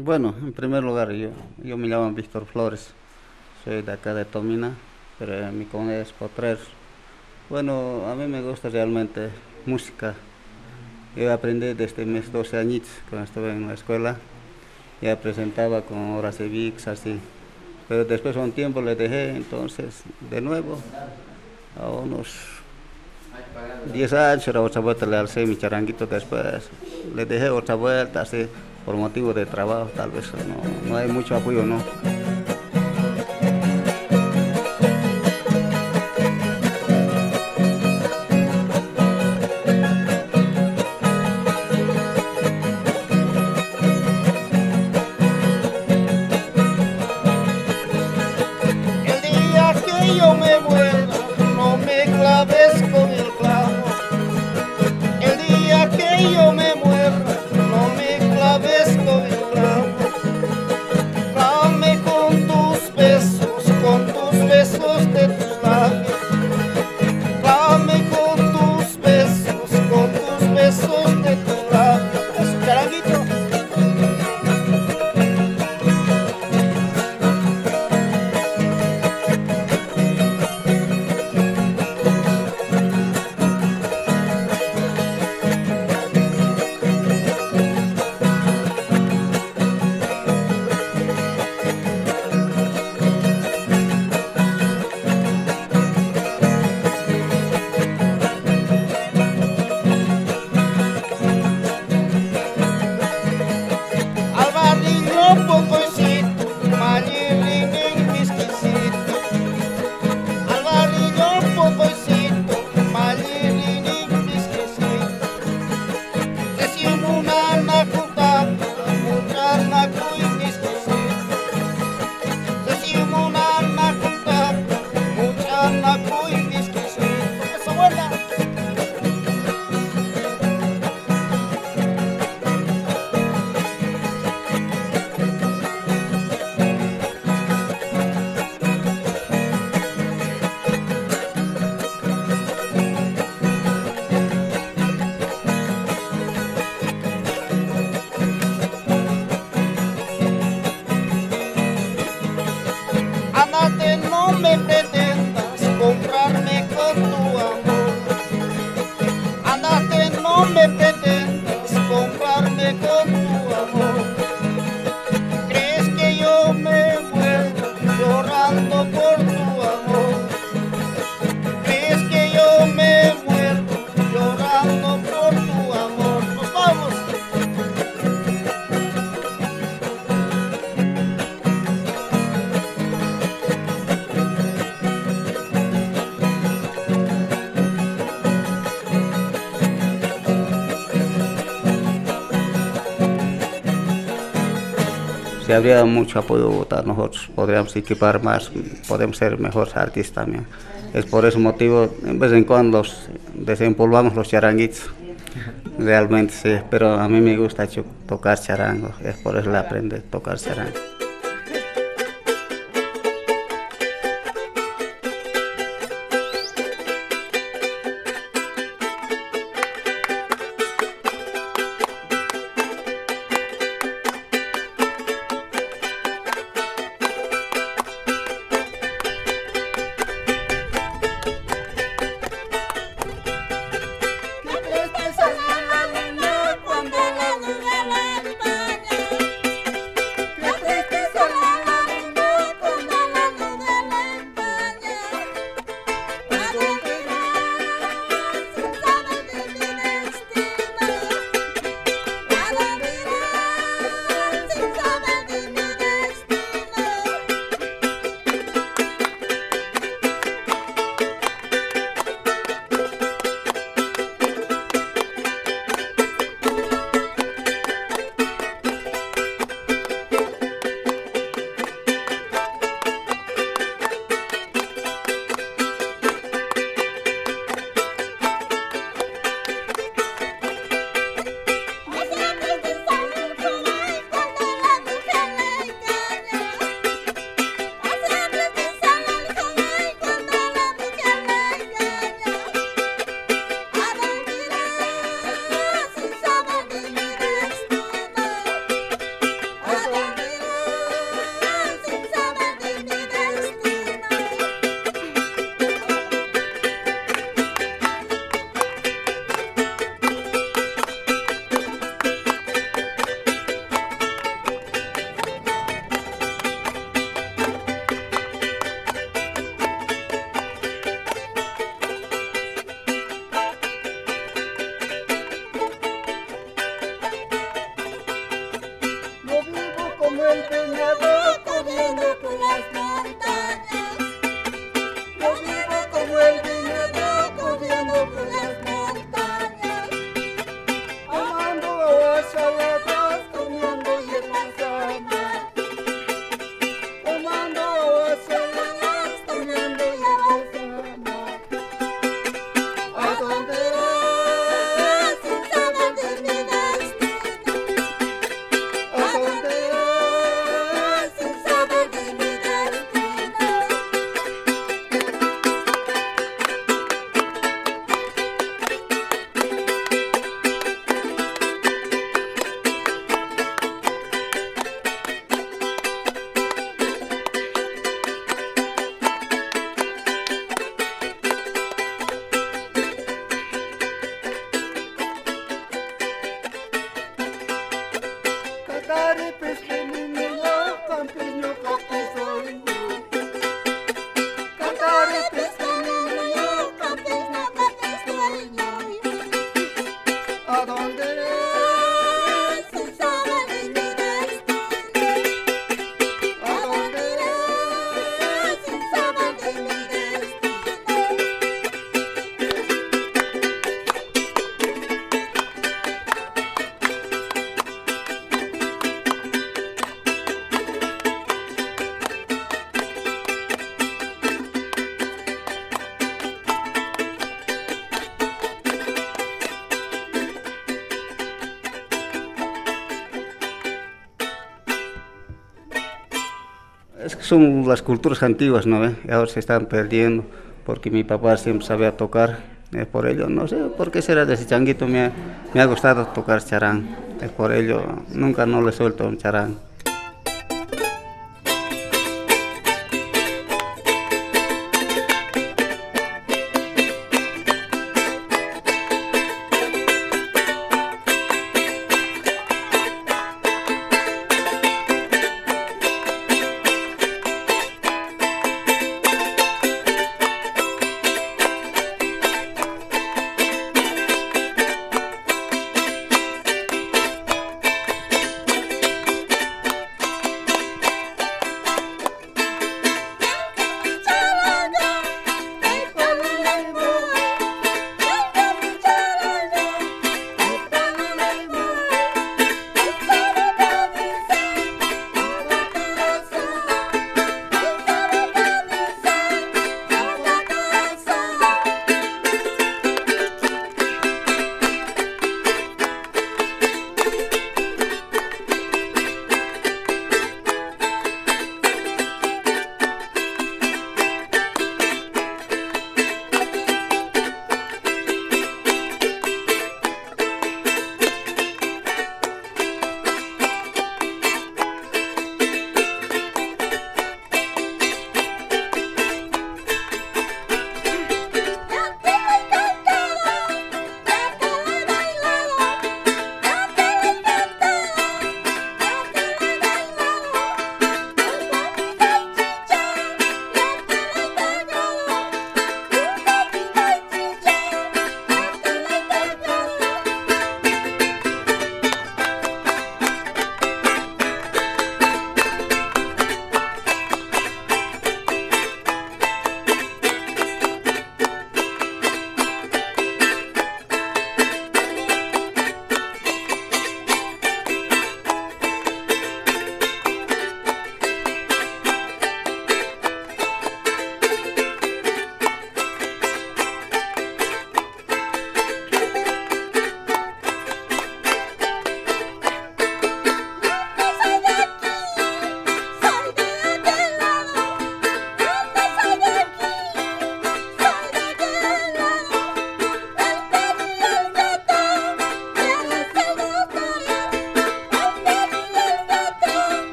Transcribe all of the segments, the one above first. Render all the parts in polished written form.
Bueno, en primer lugar, yo me llamo Víctor Flores, soy de acá de Tomina, pero mi comunidad es Potrero. Bueno, a mí me gusta realmente música. Yo aprendí desde mis 12 añitos, cuando estuve en la escuela, ya presentaba con horas de VIX, así. Pero después de un tiempo le dejé, entonces, de nuevo, a unos 10 años, era otra vuelta le alcé mi charanguito después. Le dejé otra vuelta, así, por motivo de trabajo, tal vez no hay mucho apoyo, ¿no? El día que yo me muera, no me claves con el clavo. El día que yo me muera, no me claves con el clavo. Clávame con tus besos de tus labios. Clávame con tus besos de tus labios. Eso, charanguito. Albarrillo pocoicito, malilín misquisito. Albarrillo pocoicito, malilín misquisito. Decimos una nacutaca, mucha nacuy misquisito. Decimos una nacutaca, mucha nacuy misquisito. Eso buena. Ándate, no me pretendas comprarme con tu amor. Ándate, no me pretendas comprarme con tu amor. ¿Crees que yo me muero llorando por tu amor? ¿Crees que yo me muero llorando por tu amor? Nos vamos. Si habría mucho apoyo votar, nosotros podríamos equipar más, podemos ser mejores artistas también. Es por ese motivo, en vez en cuando desempolvamos los charanguitos, realmente sí, pero a mí me gusta tocar charango, es por eso le aprendí a tocar charango. Qué tristeza la niña cuando la luna la empaña. Qué Es que son las culturas antiguas, ¿no ve? Y ahora se están perdiendo, porque mi papá siempre sabía tocar, por ello, no sé por qué será, desde changuito me ha gustado tocar charán, por ello nunca no le suelto un charán.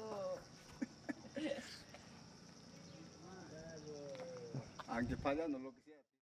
Aunque fallando lo que